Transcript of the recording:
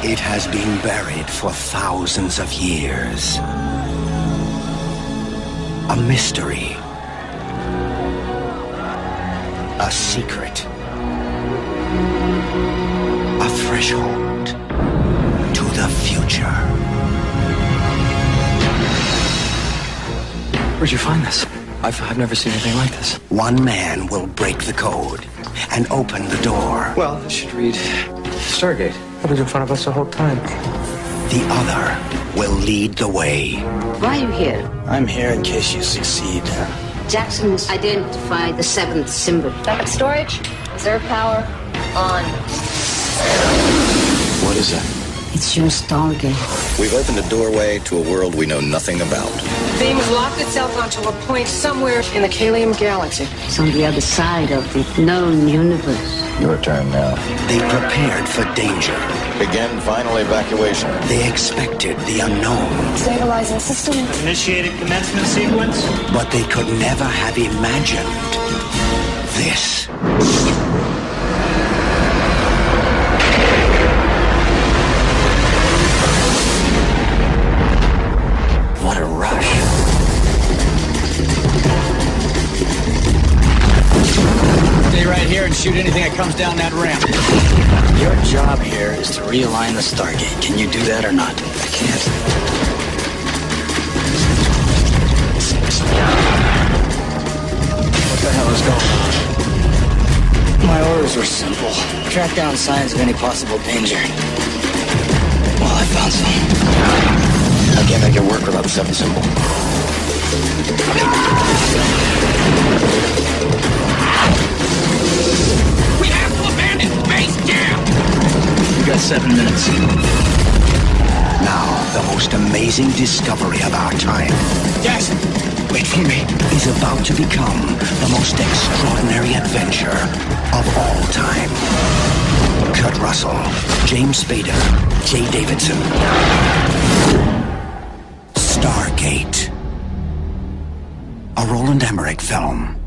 It has been buried for thousands of years. A mystery. A secret. A threshold to the future. Where'd you find this? I've never seen anything like this. One man will break the code and open the door. Well, this should read Stargate. It was in front of us the whole time. The other will lead the way. Why are you here? I'm here in case you succeed. Jackson has identified the seventh symbol. Backup storage, reserve power, on. What is it? It's your Stargate. We've opened a doorway to a world we know nothing about. The beam has locked itself onto a point somewhere in the Kalium galaxy. It's on the other side of the known universe. Your turn now. They prepared for danger. Begin final evacuation. They expected the unknown. Stabilizing system. Initiated commencement sequence. But they could never have imagined this. What a rush. Stay right here and shoot anything that comes down that ramp. Your job here is to realign the Stargate. Can you do that or not? I can't. What the hell is going on? My orders were simple. Track down signs of any possible danger. Well, I found some. I can't make it work without the seventh symbol. We have to abandon base camp! You got 7 minutes. Now, the most amazing discovery of our time Jackson, wait for me. is about to become the most extraordinary adventure of all time. Kurt Russell, James Spader, Jay Davidson. Stargate. A Roland Emmerich film.